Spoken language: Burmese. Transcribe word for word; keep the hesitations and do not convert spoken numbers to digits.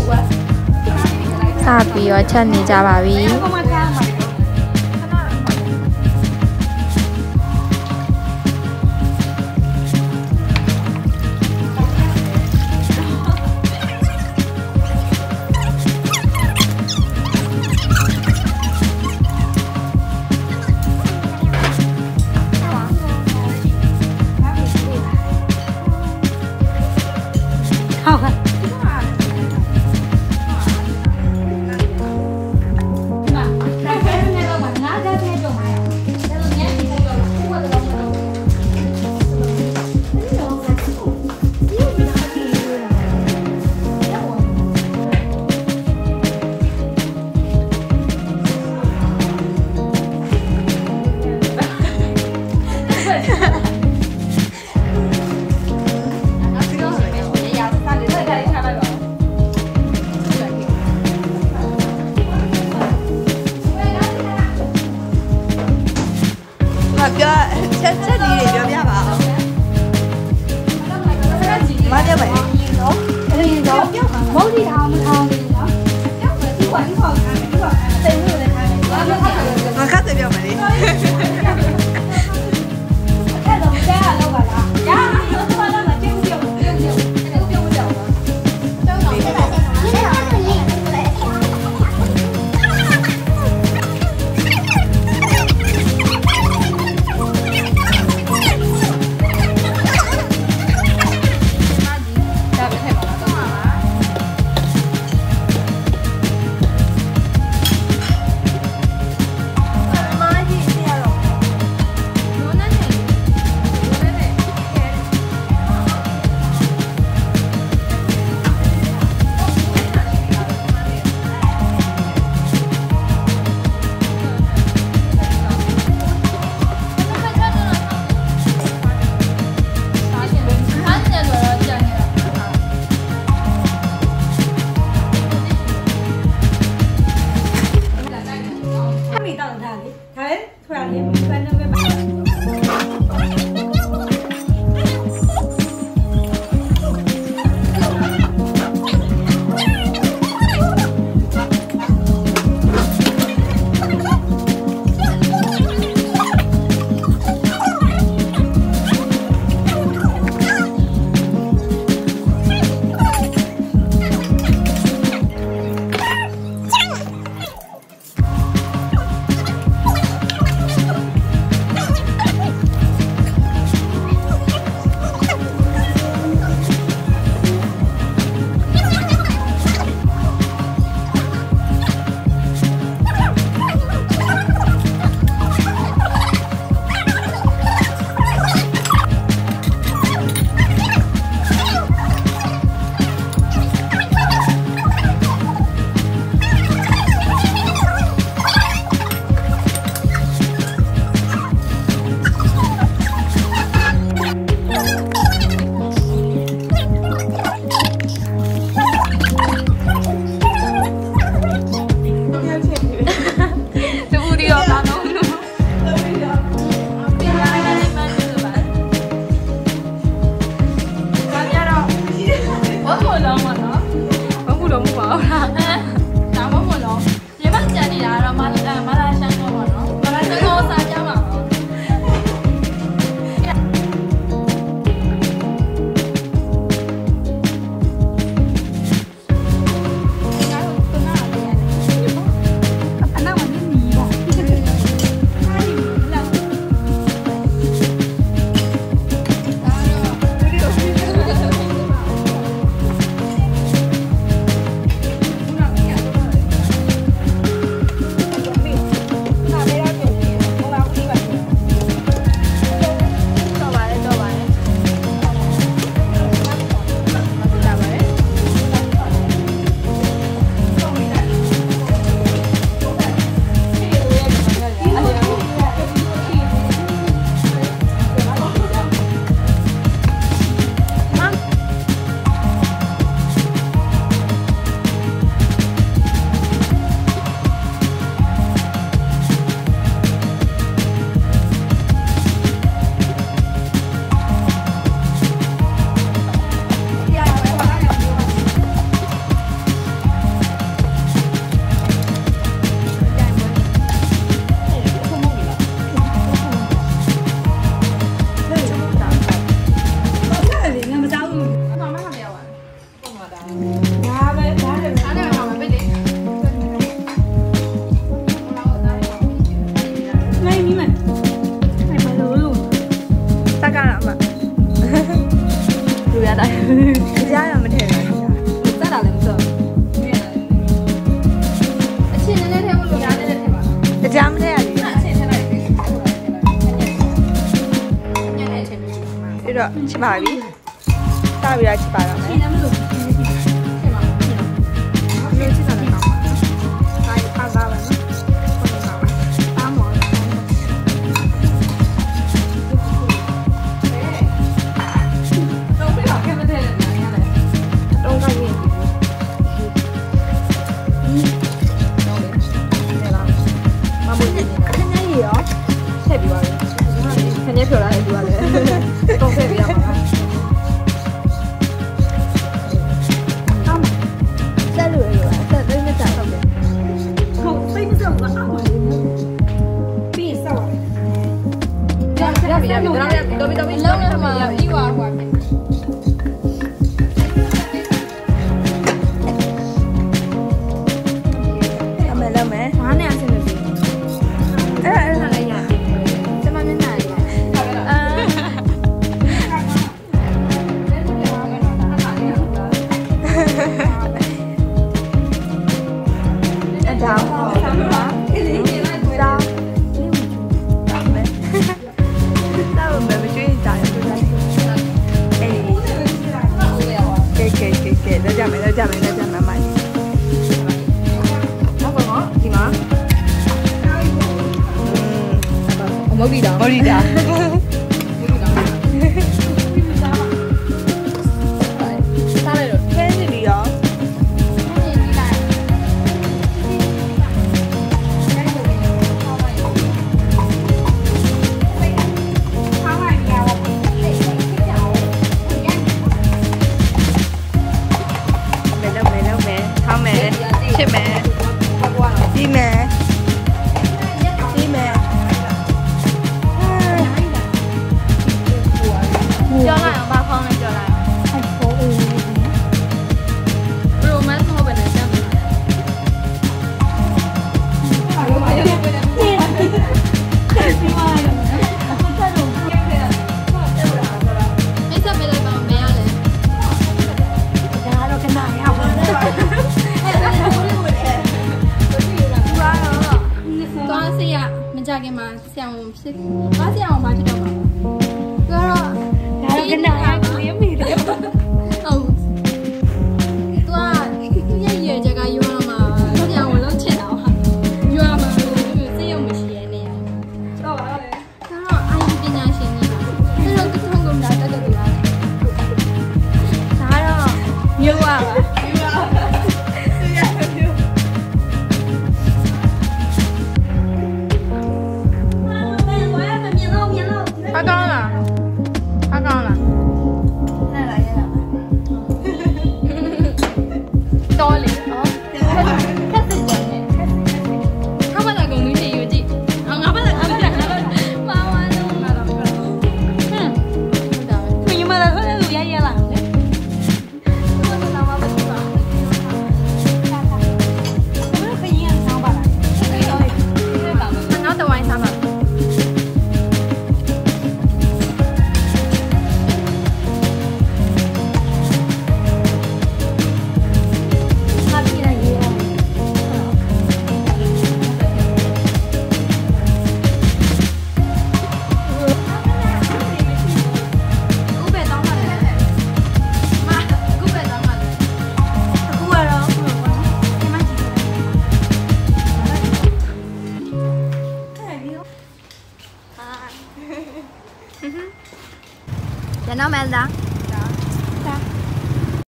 စပြီးတော့ချက်နေကြပါပြီပြောချက်ချက်လေးတွေပြောပြပါအောင်မပြောမယ်နော်အဲ့ဒီတော့မုတ်ဒီအောင်မထောင်းဘူးနော်ဒီကွာဒီကွာဒီကွာတိတ်လို့လည်းထားတယ်ငါခတ်တယ်ပြောမယ်လေအဲ့တော့ကျဲရတော့ပါလားညာတော့ဘာလဲမကျုပ်ပြုတ်ပြုတ်ပြုတ်ပြုတ်ပြုတ်ကြောက်ပါတော့တော့ဒီပါဒီပါလေးတော့ချစ်ပါပြီစားပြီးတော့ချစ်ပါတော့မယ်ချစ်ပါမင်းချစ်တာလည်းကောင်းပါဘာပါပါပါနော်ပါမောတော့ပြပါခဲ့မတဲ့လည်းရတယ်တော့ကရင်မမွေးနေတယ်ခဏကြီးရောထည့်ပြီးပါလေခဏဖြော်လာတယ်သူကလည်းတော့ထည့်ပြီးရမှာအောင်ဆက်လို့ရပါဆက်သိမကြတော့တယ်ဟုတ်သိမကြဘူးအောင်ပါပြီးစောက်ရရရရတော့တော့တော့လုံးလုံးမှာပြီးသွားဟိုအမေလုံးမယ်ဘာနဲ့အဆင်ပြေအဲ့အဲ့ဒါလည်းရတယ်ကျမမျက်နှာရအာအတောင်ဆမ်းပါအေးလေးတောင်တောင်မယ်တောင်မယ်မကျွေးကြရဘူးလားအေးကဲကဲကဲကဲတော့ကြမယ်တော့ကြမယ်တော့ကြမယ်မိုင်းဟုတ်ပါတော့ဒီမှာမဟုတ်ဒီတာမဟုတ်ဒီတာစားလိုက်တော့ခဲနေပြီရောကြခင်မှာဆရာဝန်ဖြစ်။ဘာဆရာဝန်ဘာဖြစ်တော့မှာလဲ။သူကတော့ဒါတော့ခဏကလေးမိတယ်။ဟုတ်။သူကသူရဲ့ရွယ်ချက်ကရွာမှာဆရာဝန်လောက်ချင်တာဟာ။ရွာမှာစိတ်ရုံမရှိရနေရတယ်။တော့ပါလေ။ဒါတော့အာရုံပညာရှင်ကြီးပါ။သူတို့တုံးကုန်တာတက်တက်တူလား။ဒါတော့မျိုးပါပါ။他刚了，他刚了。那来也来吧。多哩哦。开始讲呢，开始开始。他把那个东西邮寄，啊，我把那个东西，妈妈都拿到了。嗯。可以吗？那后来路也也烂的。我是拿妈不知道。我们可以演唱吧？可以。那等晚上吧。Dạ nó mang ra. Dạ.